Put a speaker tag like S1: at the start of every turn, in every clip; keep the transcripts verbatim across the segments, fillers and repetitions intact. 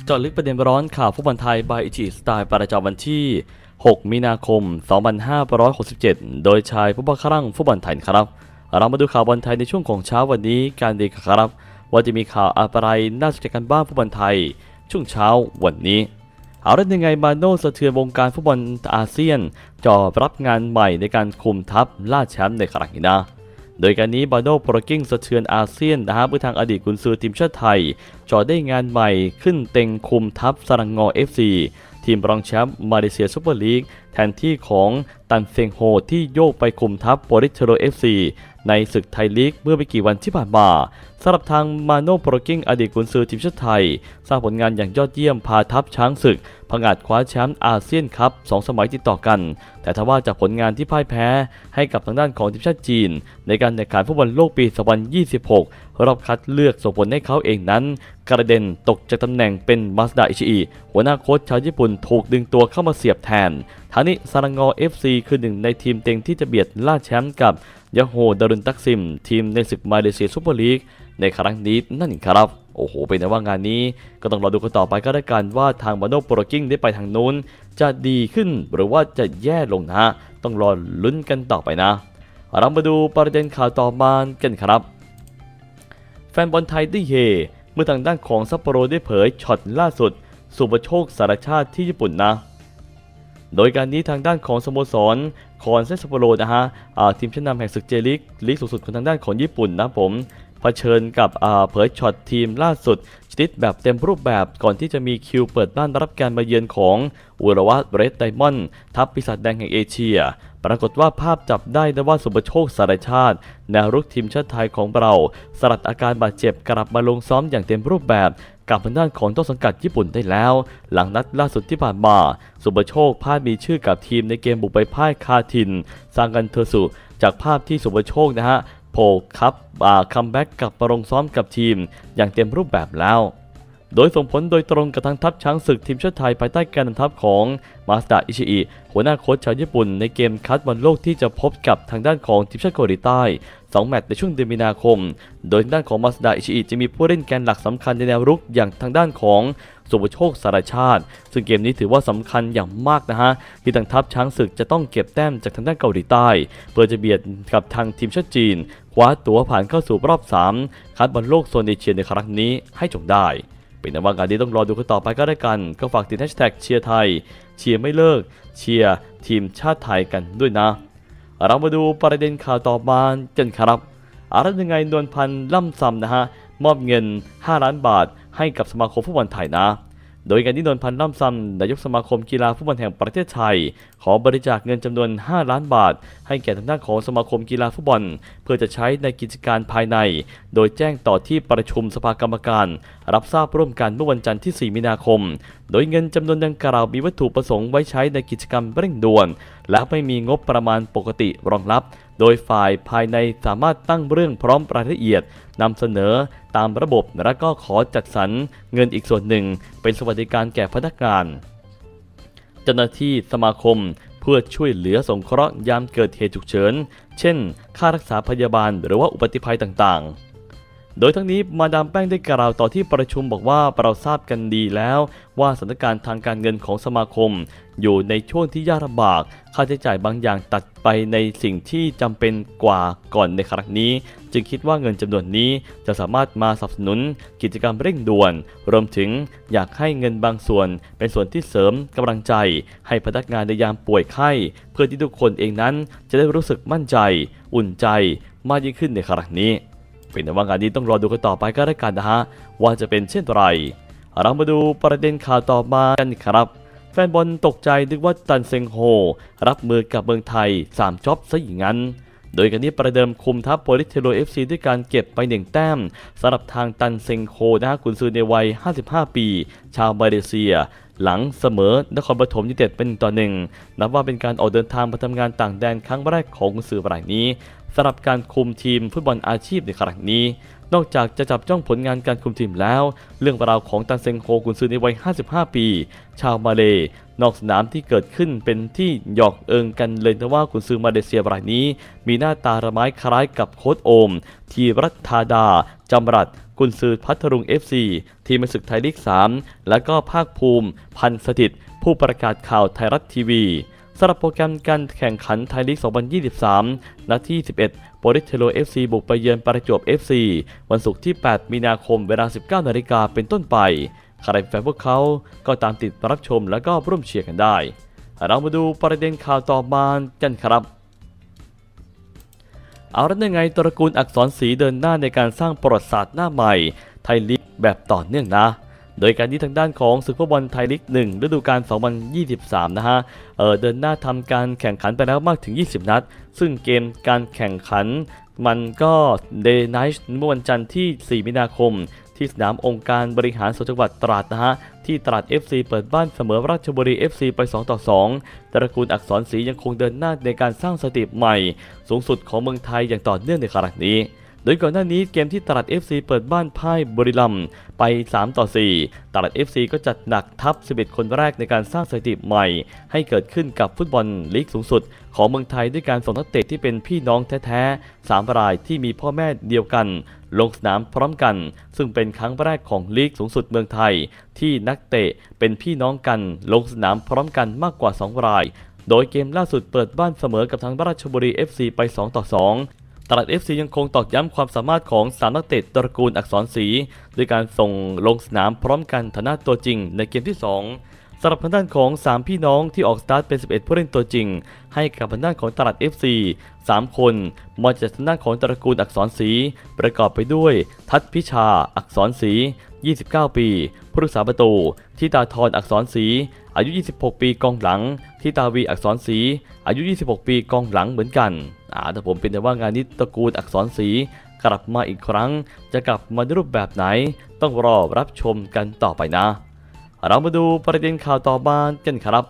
S1: เจาะลึกประเด็นร้อนข่าวฟุตบอลไทย by อิจิสไตล์ประจำวันที่หกมีนาคมสองพันห้าร้อยหกสิบเจ็ดโดยชายผู้บังคับคลั่งฟุตบอลไทยครับเรามาดูข่าวบอลไทยในช่วงของเช้าวันนี้การดีครับว่าจะมีข่าวอะไรน่าสนใจกันบ้างฟุตบอลไทยช่วงเช้าวันนี้เอาเรื่องยังไงมาโน่สะเทือนวงการฟุตบอลอาเซียนจ่อรับงานใหม่ในการคุมทัพล่าแชมป์ในครั้งนี้นะโดยการนี้บาโน่โปรกิ้งสะเทือนอาเซียนนะฮะเมื่อทางอดีตกุนซือทีมชาติไทยจ่อได้งานใหม่ขึ้นเต็งคุมทัพสรังงอ เอฟ ซี ทีมรองแชมป์มาเลเซียซุปเปอร์ลีกแทนที่ของตันเซงโฮที่โยกไปคุมทัพโปริเทโร เอฟ ซี ในศึกไทยลีกเมื่อไม่กี่วันที่ผ่านมาสำหรับทางมาโน่โปรกิ้งอดีตกุนซือทีมชาติไทยสร้างผลงานอย่างยอดเยี่ยมพาทัพช้างศึกผงาดคว้าแชมป์อาเซียนคัพสองสมัยติดต่อกันแต่ทว่าจากผลงานที่พ่ายแพ้ให้กับทางด้านของทีมชาติจีนในการแข่งขันฟุตบอลโลกปีสองพันยี่สิบหกรอบคัดเลือกส่งผลให้เขาเองนั้นกระเด็นตกจากตำแหน่งเป็นมาสดาอิชิอิหัวหน้าโค้ชชาวญี่ปุ่นถูกดึงตัวเข้ามาเสียบแทนทางนี้ซารังงอ เอฟ ซี คือหนึ่งในทีมเต็งที่จะเบียดล่าแชมป์กับยาโฮดารุนตักซิมทีมในศึกมาเลเซียซุปเปอร์ลีกในครั้งนี้นั่นเองครับโอ้โหเป็นแต่ว่างานนี้ก็ต้องรอดูกันต่อไปก็ได้กันว่าทางมาโน่โปรกิ้งได้ไปทางนู้นจะดีขึ้นหรือว่าจะแย่ลงนะต้องรอลุ้นกันต่อไปนะเรามาดูประเด็นข่าวต่อมากันครับแฟนบอลไทยได้เฮเมื่อทางด้านของซัปโปโรได้เผยช็อตล่าสุดสุภโชคสารชาติที่ญี่ปุ่นนะโดยการนี้ทางด้านของสโมสรคอนเซซัปโปโรนะฮะทีมชั้นนำแห่งศึกเจลีกลีกสูงสุดของทางด้านของญี่ปุ่นนะผมเผชิญกับเผยช็อตทีมล่าสุดชนิดแบบเต็มรูปแบบก่อนที่จะมีคิวเปิดบ้านรับการมาเยือนของอุรวัตเรดไดมอนด์ทัพปีศาจแดงแห่งเอเชียปรากฏว่าภาพจับได้นะว่าสุภโชคสารชาติแนวรุกทีมชาติไทยของเราสลัดอาการบาดเจ็บกลับมาลงซ้อมอย่างเต็มรูปแบบกับทางด้านของต้นสังกัดญี่ปุ่นได้แล้วหลังนัดล่าสุดที่ผ่านมาสุภโชคพลาดมีชื่อกับทีมในเกมบุกไปพ่ายคาทินซางกันเทอร์สุจากภาพที่สุภโชคนะฮะโผล่ครับคัมแบ็กกลับมาลงซ้อมกับทีมอย่างเต็มรูปแบบแล้วโดยส่งผลโดยตรงกับทางทัพช้างศึกทีมชาติไทยภายใต้การนำทัพของมาสดาอิชิอิหัวหน้าโค้ชชาวญี่ปุ่นในเกมคัดบอลโลกที่จะพบกับทางด้านของทีมชาติเกาหลีใต้สองแมตช์ในช่วงเดือนมีนาคมโดยทางด้านของมาสดาอิชิอิจะมีผู้เล่นแกนหลักสำคัญในแนวรุกอย่างทางด้านของสุภโชคสารชาติซึ่งเกมนี้ถือว่าสำคัญอย่างมากนะฮะที่ทางทัพช้างศึกจะต้องเก็บแต้มจากทางด้านเกาหลีใต้เพื่อจะเบียดกับทางทีมชาติจีนคว้าตั๋วผ่านเข้าสู่รอบสามคัดบอลโลกโซนเอเชียในครั้งนี้ให้จงได้เป็นว่างานนี้ต้องรอดูกันต่อไปก็ได้กันก็ฝากติดแฮชแท็กเชียร์ไทยเชียร์ไม่เลิกเชียร์ทีมชาติไทยกันด้วยนะเรามาดูประเด็นข่าวต่อมากันครับอะไรยังไงนวลพันธ์ล่ำซำนะฮะมอบเงินห้าล้านบาทให้กับสมาคมฟุตบอลไทยนะโดยการที่นวลพันธ์ล่ำซำนายกสมาคมกีฬาฟุตบอลแห่งประเทศไทยขอบริจาคเงินจำนวนห้าล้านบาทให้แก่ทางด้านของสมาคมกีฬาฟุตบอลเพื่อจะใช้ในกิจการภายในโดยแจ้งต่อที่ประชุมสภากรรมการรับทราบร่วมกันเมื่อวันจันทร์ที่สี่มีนาคมโดยเงินจำนวนดังกล่าวมีวัตถุประสงค์ไว้ใช้ในกิจกรรมเร่งด่วนและไม่มีงบประมาณปกติรองรับโดยฝ่ายภายในสามารถตั้งเรื่องพร้อมรายละเอียดนำเสนอตามระบบและก็ขอจัดสรรเงินอีกส่วนหนึ่งเป็นสวัสดิการแก่พนักงานเจ้าหน้าที่สมาคมเพื่อช่วยเหลือสงเคราะห์ยามเกิดเหตุฉุกเฉินเช่นค่ารักษาพยาบาลหรือว่าอุบัติภัยต่างๆโดยทั้งนี้มาดามแป้งได้กล่าวต่อที่ประชุมบอกว่าเราทราบกันดีแล้วว่าสถานการณ์ทางการเงินของสมาคมอยู่ในช่วงที่ยากลำบากค่าใช้จ่ายบางอย่างตัดไปในสิ่งที่จำเป็นกว่าก่อนในครั้งนี้จึงคิดว่าเงินจำนวนนี้จะสามารถมาสนับสนุนกิจกรรมเร่งด่วนรวมถึงอยากให้เงินบางส่วนเป็นส่วนที่เสริมกำลังใจให้พนักงานในยามป่วยไข้เพื่อที่ทุกคนเองนั้นจะได้รู้สึกมั่นใจอุ่นใจมากยิ่งขึ้นในครั้งนี้เป็นว่างานนี้ต้องรอดูกันต่อไปก็ได้กันนะฮะว่าจะเป็นเช่นไรเรามาดูประเด็นข่าวต่อมากันครับแฟนบอลตกใจนึกว่าตันเซงโฮรับมือกับเมืองไทยสามจ็อบซะอย่างนั้นโดยการนี้ประเดิมคุมทัพโปลิสเทโร เอฟ ซี ด้วยการเก็บไปหนึ่งแต้มสำหรับทางตันเซงโฮนะฮะกุนซือในวัยห้าสิบห้าปีชาวมาเลเซียหลังเสมอนครปฐมยูไนเต็ดเป็นต่อหนึ่งนับว่าเป็นการออกเดินทางมาทำงานต่างแดนครั้งแรกของกุนซือรายนี้แสำหรับการคุมทีมฟุตบอลอาชีพในครั้งนี้นอกจากจะจับจ้องผลงานการคุมทีมแล้วเรื่องราวของตันเซ็งโฮกุนซือในวัยห้าสิบห้าปีชาวมาเลย์นอกสนามที่เกิดขึ้นเป็นที่หยอกเอิงกันเลยนะว่ากุนซือมาเลเซียรายนี้มีหน้าตาระไม้คล้ายกับโค้ชโอมทีรัตธาดาจำรัดกุนซือพัทลุง เอฟ ซี ทีมในศึกไทยลีกสามและก็ภาคภูมิพันธ์สถิตย์ผู้ประกาศข่าวไทยรัฐทีวีสำหรับโปรแกรมการแข่งขันไทยลีก สองพันยี่สิบสาม นัดที่ สิบเอ็ด โปริสเทโล เอฟ ซี บุกไปเยือนประจวบ เอฟ ซี วันศุกร์ที่ แปด มีนาคมเวลา สิบเก้า นาฬิกาเป็นต้นไปใครเป็นแฟนพวกเขาก็ตามติดรับชมและก็ร่วมเชียร์กันได้เรามาดูประเด็นข่าวต่อมากันครับเอาละยังไงตระกูลอักษรศรีเดินหน้าในการสร้างประวัติศาสตร์หน้าใหม่ไทยลีกแบบต่อเนื่องนะโดยการที่ทางด้านของศึกฟุตบอลไทยลีกหนึ่งฤดูกาล สองพันยี่สิบสาม นะฮะ เออเดินหน้าทำการแข่งขันไปแล้วมากถึง ยี่สิบ นัด ซึ่งเกมการแข่งขันมันก็เดย์ไนท์เมื่อวันจันทร์ที่ สี่ มีนาคมที่สนามองค์การบริหารส่วนจังหวัดตราดนะฮะที่ตราด เอฟ ซี เปิดบ้านเสมอราชบุรี เอฟ ซี ไป สองต่อสอง ตระกูลอักษรศรียังคงเดินหน้าในการสร้างสถิติใหม่สูงสุดของเมืองไทยอย่างต่อเนื่องในครั้งนี้โดยก่อนหน้านี้เกมที่ตราด เอฟ ซี เปิดบ้านพ่ายบุรีรัมย์ไป สามต่อสี่ ตราด เอฟ ซี ก็จัดหนักทัพ สิบเอ็ด คนแรกในการสร้างสถิติใหม่ให้เกิดขึ้นกับฟุตบอลลีกสูงสุดของเมืองไทยด้วยการส่งนักเตะที่เป็นพี่น้องแท้ๆ สาม รายที่มีพ่อแม่เดียวกันลงสนามพร้อมกันซึ่งเป็นครั้งแรกของลีกสูงสุดเมืองไทยที่นักเตะเป็นพี่น้องกันลงสนามพร้อมกันมากกว่า สอง รายโดยเกมล่าสุดเปิดบ้านเสมอกับทางราชบุรี เอฟ ซี ไป สองต่อสองตราด เอฟ ซี ยังคงตอกย้ำความสามารถของสามนักเตะตระกูลอักษรศรีด้วยการส่งลงสนามพร้อมกันฐานะตัวจริงในเกมที่สองสำหรับทางด้านของสามพี่น้องที่ออกสตาร์ทเป็นสิบเอ็ดผู้เล่นตัวจริงให้กับทางด้านของตราด เอฟ ซี สาม คนมาจากทางด้านของตระกูลอักษรศรีประกอบไปด้วยทัศพิชาอักษรศรียี่สิบเก้าปีผู้รักษาประตูทิตาธรอักษรศรีอายุยี่สิบหกปีกองหลังทิตาวีอักษรศรีอายุยี่สิบหกปีกองหลังเหมือนกันอ่าแต่ผมเป็นแต่ว่างานนี้ตระกูลอักษรศรีกลับมาอีกครั้งจะกลับมาในรูปแบบไหนต้องรอรับชมกันต่อไปนะเรามาดูประเด็นข่าวต่อมากันครับ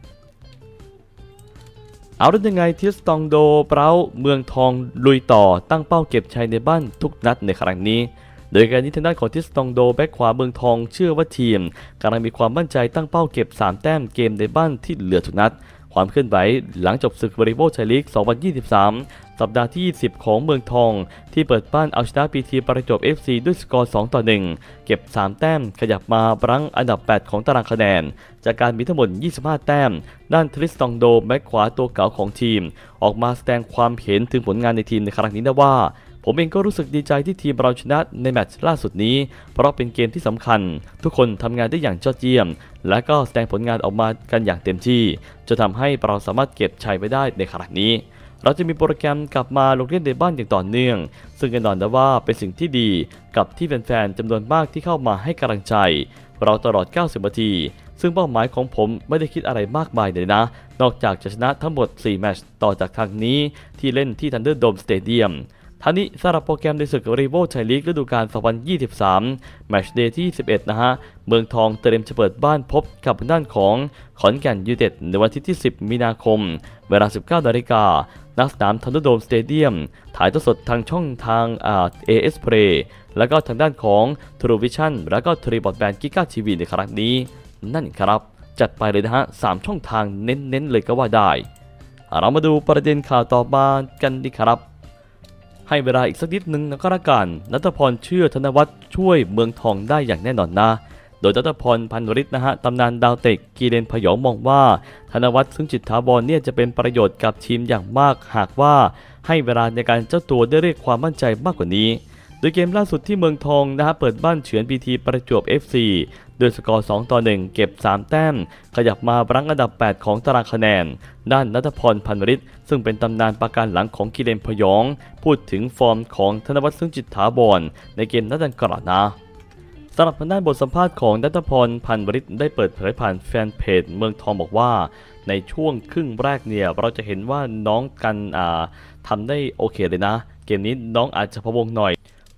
S1: เอาเรื่องยังไงทิสตองโดเปราเมืองทองลุยต่อตั้งเป้าเก็บชัยในบ้านทุกนัดในครั้งนี้โดยการนี้ทางด้านของทิสตองโดแบ็คขวาเมืองทองเชื่อว่าทีมกำลังมีความมั่นใจตั้งเป้าเก็บสามแต้มเกมในบ้านที่เหลือทุกนัดความเคลื่อนไหวหลังจบศึกวอลเลย์บอลไทยลีก สองพันยี่สิบสาม สัปดาห์ที่ ยี่สิบ ของเมืองทองที่เปิดบ้านเอาชนะ พี ที ประจวบ เอฟ ซี ด้วยสกอร์ สองต่อหนึ่ง เก็บสามแต้มขยับมารั้งอันดับแปดของตารางคะแนนจากการมีทั้งหมดยี่สิบห้าแต้มด้านทริสตองโดแบ็คขวาตัวเก่าของทีมออกมาแสดงความเห็นถึงผลงานในทีมในครั้งนี้นะว่าผมเองก็รู้สึกดีใจที่ทีมเราชนะในแมตช์ล่าสุดนี้เพราะเป็นเกมที่สำคัญทุกคนทำงานได้อย่างยอดเยี่ยมและก็แสดงผลงานออกมากันอย่างเต็มที่จะทำให้เราสามารถเก็บชัยไว้ได้ในครั้งนี้เราจะมีโปรแกรมกลับมาลงเล่นในบ้านอย่างต่อเนื่องซึ่งแน่นอนนะว่าเป็นสิ่งที่ดีกับที่แฟนๆจำนวนมากที่เข้ามาให้กำลังใจเราตลอดเก้าสิบนาทีซึ่งเป้าหมายของผมไม่ได้คิดอะไรมากมายเลยนะนอกจากจะชนะทั้งหมดสี่แมตช์ต่อจากทางนี้ที่เล่นที่ทันเดอร์โดมสเตเดียมท่านี้สำหรับโปรแกรมในศึกรีโวไทยลีกฤดูกาล สองพันยี่สิบสาม แมตช์เดย์ที่ สิบเอ็ด นะฮะเมืองทองเตรียมจะเปิดบ้านพบกับด้านของขอนแก่นยูไนเต็ดในวันอาทิตย์ที่ สิบ มีนาคมเวลา สิบเก้า นาฬิกาณสนามทันเดอร์โดมสเตเดียมถ่ายทอดสดทางช่องทางอ่า เอ เอส Play แล้วก็ทางด้านของ True Vision แล้วก็ True Broadband Giga ที วี ในครั้งนี้นั่นครับจัดไปเลยนะฮะสามช่องทางเน้นๆเลยก็ว่าได้เรามาดูประเด็นข่าวต่อมากันดีครับให้เวลาอีกสักนิดนึงนะก็แล้วกันณัฐพรเชื่อธนวัฒน์ช่วยเมืองทองได้อย่างแน่นอนนะโดยณัฐพรพันวริศนะฮะตำนานดาวเตะกีเรนพยองมองว่าธนวัฒน์ซึ่งจิตถาวรเนี่ยจะเป็นประโยชน์กับทีมอย่างมากหากว่าให้เวลาในการเจ้าตัวได้เรียกความมั่นใจมากกว่านี้โดยเกมล่าสุดที่เมืองทองนะฮะเปิดบ้านเฉือน พี ที ประจวบ เอฟ ซี ด้วยสกอร์ สอง ต่อ หนึ่ง เก็บสามแต้มขยับมารั้งอันดับแปดของตารางคะแนนด้านณัฐพรพันวริศซึ่งเป็นตำนานประการหลังของกีเรนพยองพูดถึงฟอร์มของธนวัฒน์ซึ่งจิตถาวรในเกมนัดดังกล่าวนะสำหรับทางด้านบทสัมภาษณ์ของณัฐพรพันวริศได้เปิดเผยผ่านแฟนเพจเมืองทองบอกว่าในช่วงครึ่งแรกเนี่ยเราจะเห็นว่าน้องกันอ่าทำได้โอเคเลยนะเกมนี้น้องอาจจะพะวงหน่อย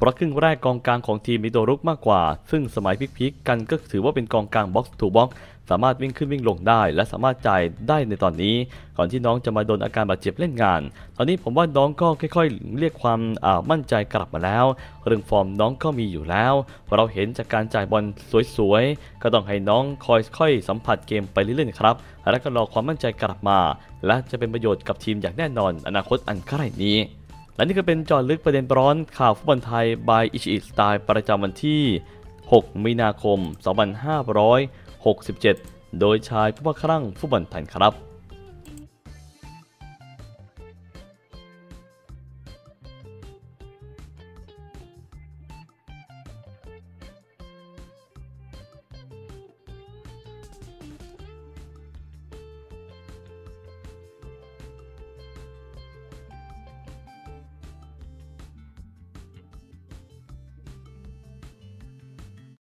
S1: เพราะครึ่งแรกกองกลางของทีมมีตัวรุกมากกว่าซึ่งสมัยพลิกๆกันก็ถือว่าเป็นกองกลางบ็อกซ์ทูบ็อกซ์สามารถวิ่งขึ้นวิ่งลงได้และสามารถจ่ายได้ในตอนนี้ก่อนที่น้องจะมาโดนอาการบาดเจ็บเล่นงานตอนนี้ผมว่าน้องก็ค่อยๆเรียกความมั่นใจกลับมาแล้วเรื่องฟอร์มน้องก็มีอยู่แล้วเราเห็นจากการจ่ายบอลสวยๆก็ต้องให้น้องคอยค่อยสัมผัสเกมไปเรื่อยๆครับและก็รอความมั่นใจกลับมาและจะเป็นประโยชน์กับทีมอย่างแน่นอนอนาคตอันใกล้นี้และนี่ก็เป็นเจาะลึกประเด็นร้อนข่าวฟุตบอลไทย by อิชิอิสไตล์ประจำวันที่หกมีนาคมสองพันห้าร้อยหกสิบเจ็ดโดยชายผู้ว่าคลั่งฟุตบอลไทยครับ